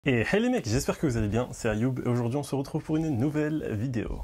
Et hey les mecs, j'espère que vous allez bien, c'est Ayoub et aujourd'hui on se retrouve pour une nouvelle vidéo.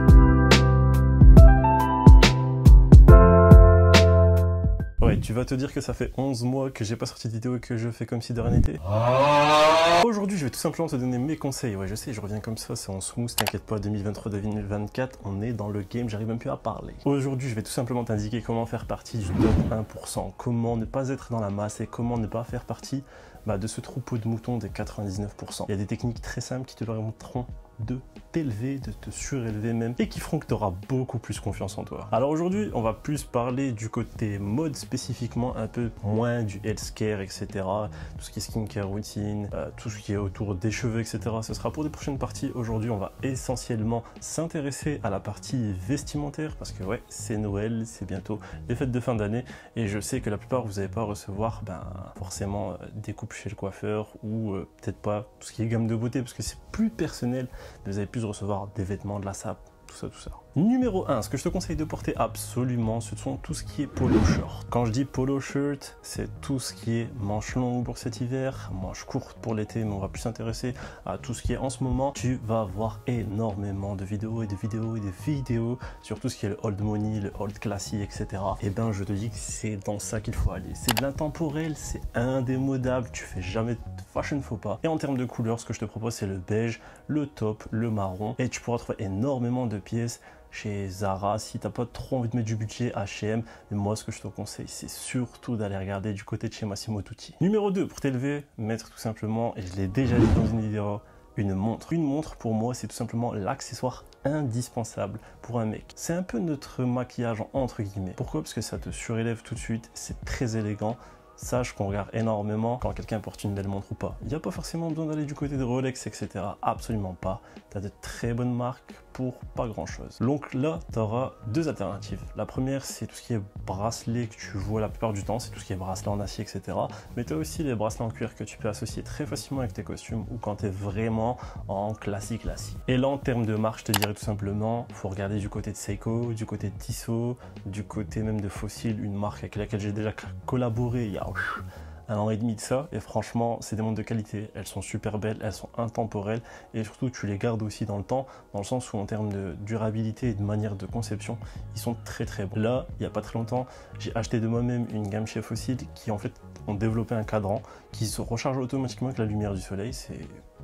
Ouais, tu vas te dire que ça fait 11 mois que j'ai pas sorti de vidéo et que je fais comme si de rien n'était. Aujourd'hui je vais tout simplement te donner mes conseils. Ouais, je sais, je reviens comme ça, c'est en smooth, t'inquiète pas, 2023-2024, on est dans le game, j'arrive même plus à parler. Aujourd'hui je vais tout simplement t'indiquer comment faire partie du top 1%, comment ne pas être dans la masse et comment ne pas faire partie de ce troupeau de moutons des 99%. Il y a des techniques très simples qui te permettront de t'élever, de te surélever même, et qui feront que tu auras beaucoup plus confiance en toi. Alors aujourd'hui, on va plus parler du côté mode spécifiquement, un peu moins du healthcare, etc. Tout ce qui est skincare routine, tout ce qui est autour des cheveux, etc. Ce sera pour des prochaines parties. Aujourd'hui, on va essentiellement s'intéresser à la partie vestimentaire, parce que ouais, c'est Noël, c'est bientôt les fêtes de fin d'année, et je sais que la plupart, vous n'allez pas recevoir forcément des coupes chez le coiffeur, ou peut-être pas tout ce qui est gamme de beauté, parce que c'est plus personnel. Vous avez pu recevoir des vêtements, de la sape, tout ça, tout ça. Numéro 1, ce que je te conseille de porter absolument, ce sont tout ce qui est polo shirt. Quand je dis polo shirt, c'est tout ce qui est manches longues pour cet hiver, manches courtes pour l'été, mais on va plus s'intéresser à tout ce qui est en ce moment. Tu vas voir énormément de vidéos et de vidéos et de vidéos sur tout ce qui est le old money, le old classy, etc. Et ben, je te dis que c'est dans ça qu'il faut aller. C'est de l'intemporel, c'est indémodable, tu fais jamais de fashion faux pas. Et en termes de couleurs, ce que je te propose, c'est le beige, le taupe, le marron, et tu pourras trouver énormément de pièces chez Zara, si t'as pas trop envie de mettre du budget, H&M, mais moi ce que je te conseille c'est surtout d'aller regarder du côté de chez Massimo Dutti. Numéro 2, pour t'élever, mettre tout simplement, et je l'ai déjà dit dans une vidéo, une montre. Une montre pour moi c'est tout simplement l'accessoire indispensable pour un mec. C'est un peu notre maquillage entre guillemets. Pourquoi? Parce que ça te surélève tout de suite, c'est très élégant. Sache qu'on regarde énormément quand quelqu'un porte une belle montre ou pas. Il n'y a pas forcément besoin d'aller du côté de Rolex, etc. Absolument pas. Tu as de très bonnes marques pour pas grand chose. Donc là, tu auras deux alternatives. La première, c'est tout ce qui est bracelet que tu vois la plupart du temps, c'est tout ce qui est bracelet en acier, etc. Mais tu as aussi les bracelets en cuir que tu peux associer très facilement avec tes costumes ou quand tu es vraiment en classique. Et là, en termes de marque, je te dirais tout simplement, il faut regarder du côté de Seiko, du côté de Tissot, du côté même de Fossil, une marque avec laquelle j'ai déjà collaboré il y a 1 an et demi de ça, et franchement c'est des montres de qualité, elles sont super belles, elles sont intemporelles et surtout tu les gardes aussi dans le temps, dans le sens où en termes de durabilité et de manière de conception ils sont très très bons. Là il n'y a pas très longtemps j'ai acheté de moi-même une gamme chez Fossil qui en fait ont développé un cadran qui se recharge automatiquement avec la lumière du soleil. C'est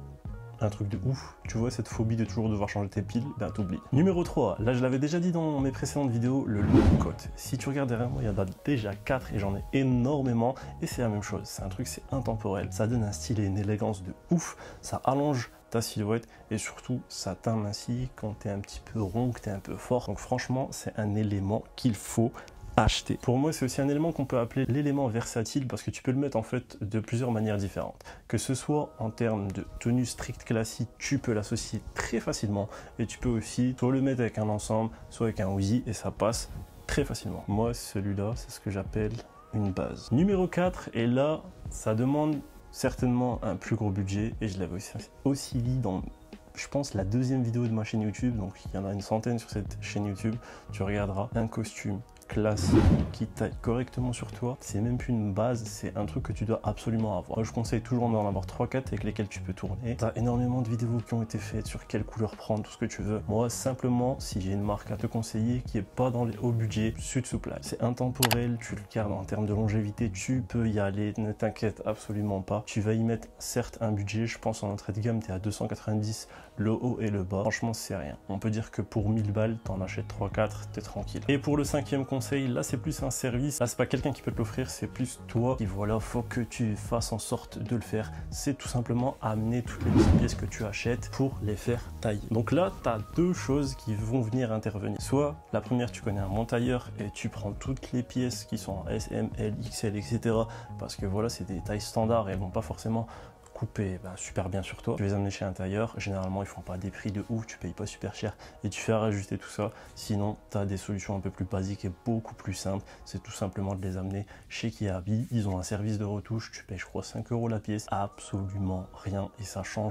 un truc de ouf, tu vois cette phobie de toujours devoir changer tes piles, t'oublies. Numéro 3, là je l'avais déjà dit dans mes précédentes vidéos, le low cut. Si tu regardes derrière moi, il y en a déjà 4 et j'en ai énormément et c'est la même chose, c'est un truc, c'est intemporel, ça donne un style et une élégance de ouf, ça allonge ta silhouette et surtout ça t'amincit quand t'es un petit peu rond, que t'es un peu fort. Donc franchement c'est un élément qu'il faut acheter. Pour moi, c'est aussi un élément qu'on peut appeler l'élément versatile parce que tu peux le mettre en fait de plusieurs manières différentes. Que ce soit en termes de tenue stricte classique, tu peux l'associer très facilement et tu peux aussi soit le mettre avec un ensemble, soit avec un hoodie et ça passe très facilement. Moi, celui-là, c'est ce que j'appelle une base. Numéro 4, et là, ça demande certainement un plus gros budget et je l'avais aussi dit dans je pense la deuxième vidéo de ma chaîne YouTube, donc il y en a une centaine sur cette chaîne YouTube, tu regarderas un costume classique qui taille correctement sur toi, c'est même plus une base, c'est un truc que tu dois absolument avoir. Moi, je conseille toujours d'en avoir 3-4 avec lesquels tu peux tourner. Tu as énormément de vidéos qui ont été faites sur quelle couleur prendre, tout ce que tu veux. Moi, simplement, si j'ai une marque à te conseiller qui est pas dans les hauts budgets, Sud Supply. C'est intemporel, tu le gardes en termes de longévité, tu peux y aller, ne t'inquiète absolument pas. Tu vas y mettre certes un budget, je pense en entrée de gamme, tu es à 290, le haut et le bas. Franchement, c'est rien. On peut dire que pour 1000 balles, t'en achètes 3-4, t'es tranquille. Et pour le 5e conseil, là c'est plus un service, là c'est pas quelqu'un qui peut te l'offrir, c'est plus toi qui voilà, faut que tu fasses en sorte de le faire. C'est tout simplement amener toutes les petites pièces que tu achètes pour les faire tailler. Donc là, tu as deux choses qui vont venir intervenir. Soit la première, tu connais un bon tailleur et tu prends toutes les pièces qui sont en S, M, L, XL, etc. Parce que voilà, c'est des tailles standards et elles vont pas forcément couper super bien sur toi. Tu les amener chez un tailleur, généralement ils font pas des prix de ouf, tu payes pas super cher et tu fais rajuster tout ça. Sinon tu as des solutions un peu plus basiques et beaucoup plus simples, c'est tout simplement de les amener chez Kiabi. Ils ont un service de retouche, tu payes je crois 5 € la pièce, absolument rien et ça change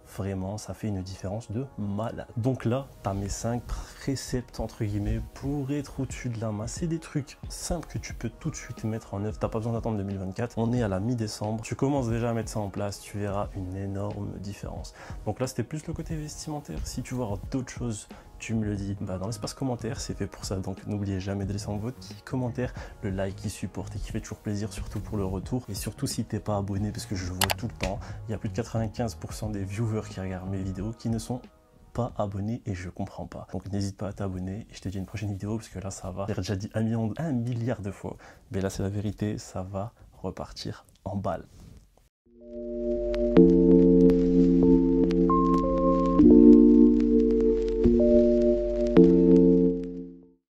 vraiment, ça fait une différence de malade. Donc là, tu as mes 5 préceptes, entre guillemets, pour être au-dessus de la masse. C'est des trucs simples que tu peux tout de suite mettre en œuvre. Tu n'as pas besoin d'attendre 2024. On est à la mi-décembre. Tu commences déjà à mettre ça en place. Tu verras une énorme différence. Donc là, c'était plus le côté vestimentaire. Si tu vois d'autres choses, tu me le dis dans l'espace commentaire, c'est fait pour ça. Donc n'oubliez jamais de laisser en votre commentaire, le like qui supporte et qui fait toujours plaisir, surtout pour le retour. Et surtout si t'es pas abonné, parce que je vois tout le temps, il y a plus de 95% des viewers qui regardent mes vidéos qui ne sont pas abonnés et je comprends pas. Donc n'hésite pas à t'abonner et je te dis une prochaine vidéo parce que là ça va. J'ai déjà dit 1 milliard de fois, mais là c'est la vérité, ça va repartir en balle.